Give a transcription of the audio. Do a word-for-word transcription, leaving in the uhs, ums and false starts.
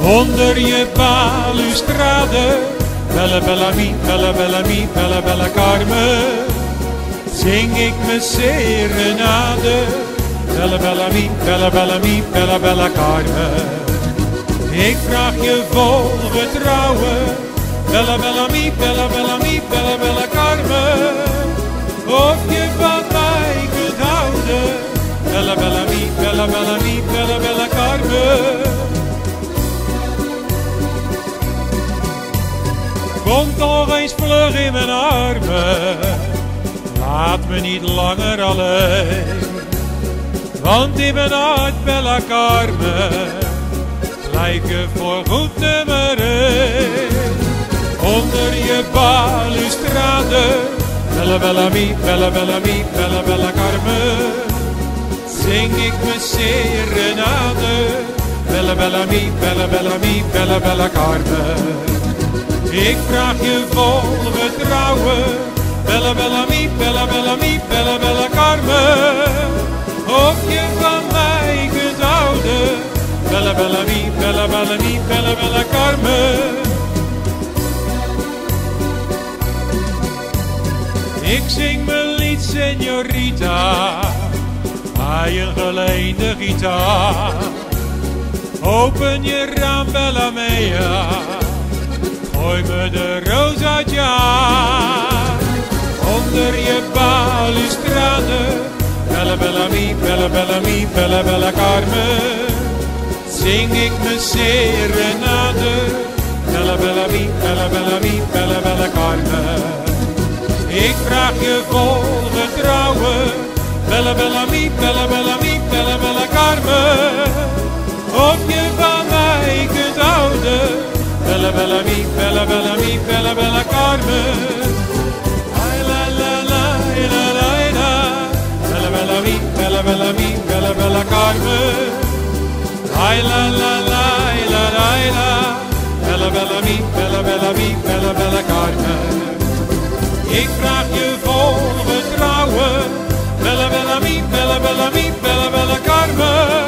Onder je balustrade, bella bella mi, bella bella mi, bella bella Carmen, zing ik mijn serenade, bella bella mi, bella bella mi, bella bella Carmen. Ik vraag je vol vertrouwen, bella bella mi, bella bella mi, bella bella Carmen, of je van mij kunt houden, bella bella mi, bella bella mi, bella bella Carmen. Kom toch eens vlug in mijn armen, laat me niet langer alleen. Want in mijn hart, bella Carmen, blijf je voorgoed nummer één. Onder je balustrade, bella bella mi, bella bella mi, bella bella Carmen, zing ik mijn serenade, bella bella mi, bella bella mi, bella bella Carmen. Ik vraag je vol vertrouwen, bella bella mi, bella bella mi, bella bella Carmen, of je van mij kunt houden, bella bella mi, bella bella mi, bella bella Carmen. Ik zing mijn lied, señorita, aan je geleende gitaar. Open je raam, bella mea, gooi me de roos uit je haar. Onder je balustrade, bella bella mi, bella bella mi, bella bella Carmen, zing ik mijn serenade, bella bella mi, bella bella mi, bella bella Carmen. Ik vraag je vol vertrouwen, bella bella mi, bella bella mi, bella bella Carmen, of je van mij kunt houden, bella bella mi, bella bella mi, bella bella Carmen. Ay la la la la la la, bella bella mi, bella bella mi, bella bella Carmen. Ay la la la la la la, bella bella mi, bella bella mi, bella bella Carmen. Ik vraag je vol vertrouwen, bella bella mi, bella bella mi, bella bella Carmen.